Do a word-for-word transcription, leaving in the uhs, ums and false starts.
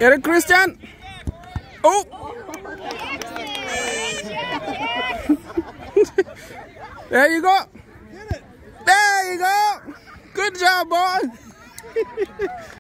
Get it, Christian. Oh. There you go. There you go. Good job, boy.